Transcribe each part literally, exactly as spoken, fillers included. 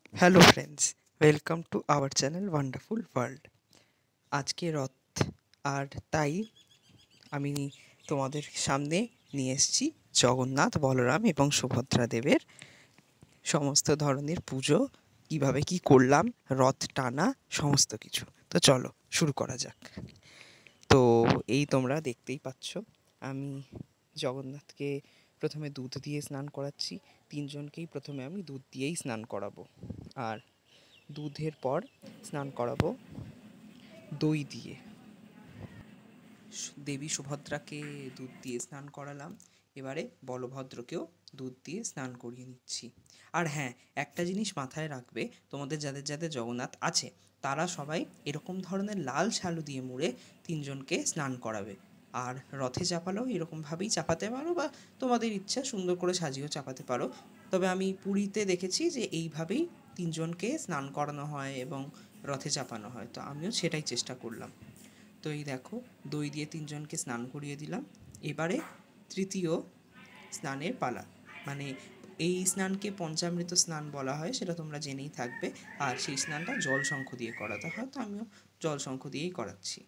Hello friends, welcome to our channel wonderful world. আজকে রথ, আর তাই আমি তোমাদের সামনে নিয়ে এসেছি জগন্নাথ, বলরাম এবং সুভদ্রা দেবের সমস্ত ধরনের পুজো, কিভাবে কি করলাম, রথ টানা, সমস্ত কিছু। তো চলো শুরু করা যাক। তো এই তোমরা দেখতেই পাচ্ছ, আমি জগন্নাথকে প্রথমে দুধ দিয়ে স্নান করাচ্ছি। তিনজনকেই প্রথমে আমি দুধ দিয়েই স্নান করাবো, আর দুধের পর স্নান করাবো দই দিয়ে। দেবী সুভদ্রাকে দুধ দিয়ে স্নান করালাম, এবারে বলভদ্রকেও দুধ দিয়ে স্নান করিয়ে নিচ্ছি। আর হ্যাঁ, একটা জিনিস মাথায় রাখবে, তোমাদের যাদের যাদের জগন্নাথ আছে তারা সবাই এরকম ধরনের লাল শালু দিয়ে মুড়ে তিনজনকে স্নান করাবে। আর রথে চাপালেও এরকমভাবেই চাপাতে পারো, বা তোমাদের ইচ্ছা সুন্দর করে সাজিয়েও চাপাতে পারো। তবে আমি পুরীতে দেখেছি যে এইভাবেই তিনজনকে স্নান করানো হয় এবং রথে চাপানো হয়, তো আমিও সেটাই চেষ্টা করলাম। তো এই দেখো, দই দিয়ে তিনজনকে স্নান করিয়ে দিলাম। এবারে তৃতীয় স্নানের পালা, মানে এই স্নানকে পঞ্চামৃত স্নান বলা হয়, সেটা তোমরা জেনেই থাকবে। আর সেই স্নানটা জল শঙ্খ দিয়ে করাতে হয়, তো আমিও জল শঙ্খ দিয়েই করাচ্ছি।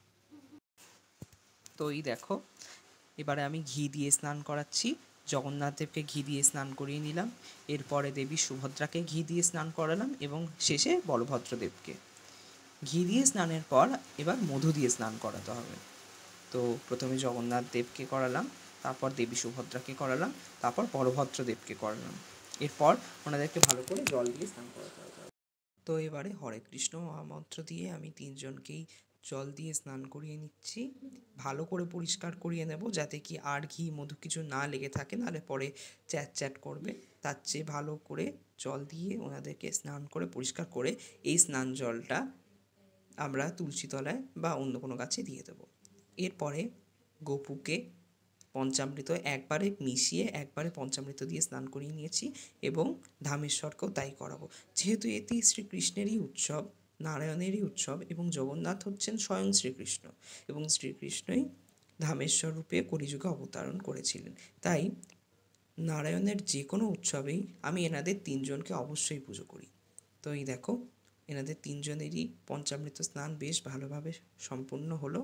তো এই দেখো, এবারে আমি ঘি দিয়ে স্নান করাচ্ছি। জগন্নাথ দেবকে ঘি দিয়ে স্নান করিয়ে নিলাম, এরপরে দেবী সুভদ্রাকে ঘি দিয়ে স্নান করালাম এবং শেষে বলভদ্র দেবকে। ঘি দিয়ে স্নানের পর এবার মধু দিয়ে স্নান করাতে হবে। তো প্রথমে জগন্নাথ দেবকে করালাম, তারপর দেবী সুভদ্রাকে করালাম, তারপর বলভদ্র দেবকে করালাম। এরপর ওনাদেরকে ভালো করে জল দিয়ে স্নান করাতে হবে। তো এবারে হরে কৃষ্ণ মহামন্ত্র দিয়ে আমি তিনজনকেই জল দিয়ে স্নান করিয়ে নিচ্ছি। ভালো করে পরিষ্কার করিয়ে নেব, যাতে কি আর ঘি মধু কিছু না লেগে থাকে, নাহলে পরে চ্যাট চ্যাট করবে। তার চেয়ে ভালো করে জল দিয়ে ওনাদেরকে স্নান করে পরিষ্কার করে এই স্নান জলটা আমরা তুলসী তলায় বা অন্য কোনো গাছে দিয়ে দেবো। এরপরে গোপুকে পঞ্চামৃত একবারে মিশিয়ে একবারে পঞ্চামৃত দিয়ে স্নান করিয়ে নিয়েছি, এবং ধামেশ্বরকেও তাই করাবো। যেহেতু এটি শ্রীকৃষ্ণেরই উৎসব, নারায়ণেরই উৎসব, এবং জগন্নাথ হচ্ছেন স্বয়ং শ্রীকৃষ্ণ, এবং শ্রীকৃষ্ণই ধামেশ্বর রূপে কলিযুগে অবতরণ করেছিলেন। তাই নারায়ণের যে কোনো উৎসবেই আমি এনাদের তিনজনকে অবশ্যই পুজো করি। তো এই দেখো, এনাদের তিনজনেরই পঞ্চামৃত স্নান বেশ ভালোভাবে সম্পূর্ণ হলো।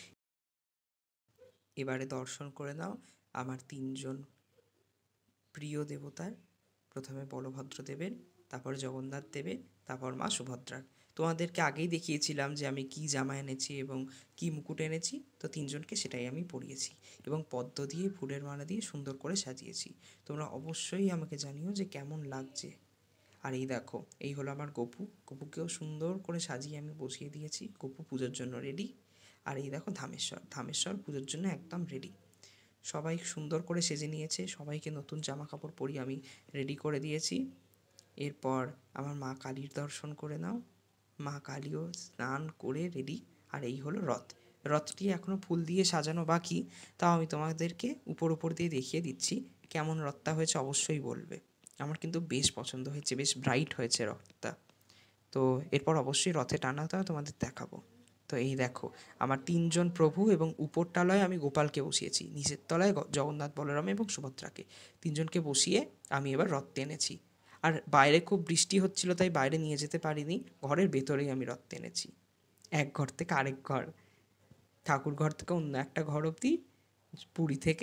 এবারে দর্শন করে নাও আমার তিনজন প্রিয় দেবতার, প্রথমে বলভদ্র দেবের, তারপর জগন্নাথ দেবের, তারপর মা সুভদ্রার। তোমাদেরকে আগেই দেখিয়েছিলাম যে আমি কি জামা এনেছি এবং কি মুকুট এনেছি, তো তিনজনকে সেটাই আমি পরিয়েছি এবং পদ্ম দিয়ে ফুলের মালা দিয়ে সুন্দর করে সাজিয়েছি। তোমরা অবশ্যই আমাকে জানিও যে কেমন লাগছে। আর এই দেখো, এই হলো আমার গপু। গপুকেও সুন্দর করে সাজিয়ে আমি বসিয়ে দিয়েছি, গপু পুজোর জন্য রেডি। আর এই দেখো ধামেশ্বর, ধামেশ্বর পুজোর জন্য একদম রেডি। সবাই সুন্দর করে সেজে নিয়েছে, সবাইকে নতুন জামা কাপড় পরিয়ে আমি রেডি করে দিয়েছি। এরপর আমার মা কালীর দর্শন করে নাও। মা কালীও স্নান করে রেডি। আর এই হলো রথ। রথটি এখনও ফুল দিয়ে সাজানো বাকি, তাও আমি তোমাদেরকে উপর উপর দিয়ে দেখিয়ে দিচ্ছি। কেমন রথটা হয়েছে অবশ্যই বলবে। আমার কিন্তু বেশ পছন্দ হয়েছে, বেশ ব্রাইট হয়েছে রথটা। তো এরপর অবশ্যই রথে টানাটাও তোমাদের দেখাবো। তো এই দেখো, আমার তিনজন প্রভু, এবং উপর তলায় আমি গোপালকে বসিয়েছি, নিচের তলায় জগন্নাথ, বলরাম এবং সুভদ্রাকে। তিনজনকে বসিয়ে আমি এবার রথ টেনেছি। আর বাইরে খুব বৃষ্টি হচ্ছিল, তাই বাইরে নিয়ে যেতে পারিনি, ঘরের ভেতরেই আমি রথ টেনেছি। এক ঘর থেকে আরেক ঘর, ঠাকুর ঘর থেকে অন্য একটা ঘর অবধি, পুরী থেকে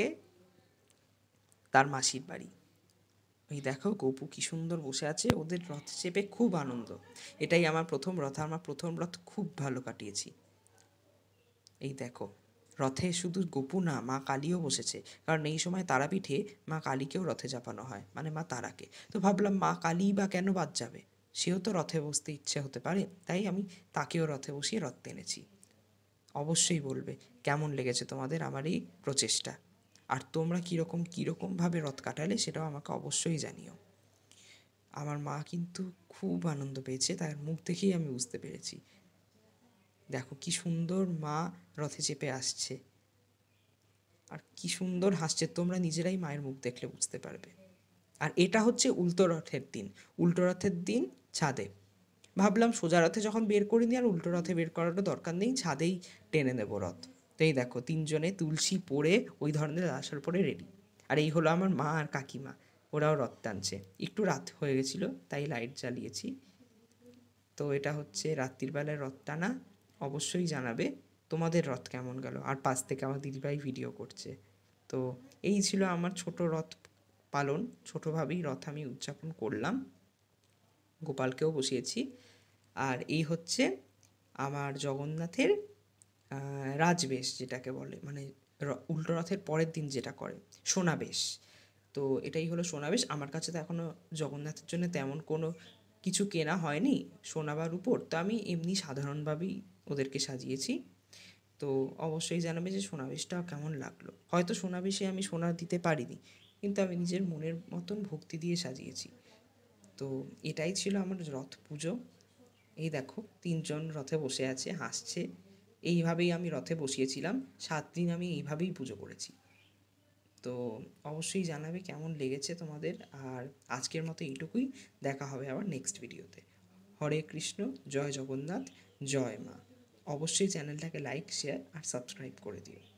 তার মাসির বাড়ি। এই দেখো, গপু কি সুন্দর বসে আছে, ওদের রথ চেপে খুব আনন্দ। এটাই আমার প্রথম রথ, আমার প্রথম রথ খুব ভালো কাটিয়েছি। এই দেখো, রথে শুধু গপু না, মা কালীও বসেছে, কারণ এই সময় তারাপীঠে মা কালীকেও রথে চাপানো হয়, মানে মা তারাকে। তো ভাবলাম মা কালী বা কেন বাদ যাবে, সেও তো রথে বসতে ইচ্ছে হতে পারে, তাই আমি তাকেও রথে বসিয়ে রথ টেনেছি। অবশ্যই বলবে কেমন লেগেছে তোমাদের আমার এই প্রচেষ্টা, আর তোমরা কীরকম কীরকমভাবে রথ কাটালে সেটাও আমাকে অবশ্যই জানিও। আমার মা কিন্তু খুব আনন্দ পেয়েছে, তার মুখ দেখেই আমি বুঝতে পেরেছি। দেখো কি সুন্দর মা রথে চেপে আসছে, আর কি সুন্দর হাসছে, তোমরা নিজেরাই মায়ের মুখ দেখলে বুঝতে পারবে। আর এটা হচ্ছে উল্টো রথের দিন। উল্টো রথের দিন ছাদে, ভাবলাম সোজা রথে যখন বের করিনি আর উল্টো রথে বের করারও দরকার নেই, ছাদেই টেনে নেব রথ। তো এই দেখো, তিনজনে তুলসী পরে ওই ধরনের আসার পরে রেডি। আর এই হলো আমার মা আর কাকিমা, ওরাও রথ টানছে। একটু রাত হয়ে গেছিলো তাই লাইট জ্বালিয়েছি। তো এটা হচ্ছে রাত্রির বেলায় রথ টানা। অবশ্যই জানাবে তোমাদের রথ কেমন গেল। আর পাশ থেকে আমার দিদিভাই ভিডিও করছে। তো এই ছিল আমার ছোট রথ পালন, ছোটোভাবেই রথ আমি উদযাপন করলাম, গোপালকেও বসিয়েছি। আর এই হচ্ছে আমার জগন্নাথের রাজবেশ, যেটাকে বলে, মানে উল্টো রথের পরের দিন যেটা করে সোনাবেশ। তো এটাই হলো সোনাবেশ। আমার কাছে তো এখনও জগন্নাথের জন্য তেমন কোনো কিছু কেনা হয়নি সোনাবার উপর, তো আমি এমনি সাধারণভাবেই ওদেরকে সাজিয়েছি। তো অবশ্যই জানাবে যে সোনাবেশটা কেমন লাগলো। হয়তো সোনাবেশে আমি সোনা দিতে পারিনি, কিন্তু আমি নিজের মনের মতন ভক্তি দিয়ে সাজিয়েছি। তো এটাই ছিল আমার রথ পুজো। এই দেখো তিনজন রথে বসে আছে, হাসছে। এইভাবেই আমি রথে বসিয়েছিলাম, সাত দিন আমি এইভাবেই পুজো করেছি। তো অবশ্যই জানাবে কেমন লেগেছে তোমাদের। আর আজকের মতো এইটুকুই, দেখা হবে আবার নেক্সট ভিডিওতে। হরে কৃষ্ণ, জয় জগন্নাথ, জয় মা। অবশ্যই চ্যানেলটাকে লাইক, শেয়ার আর সাবস্ক্রাইব করে দিও।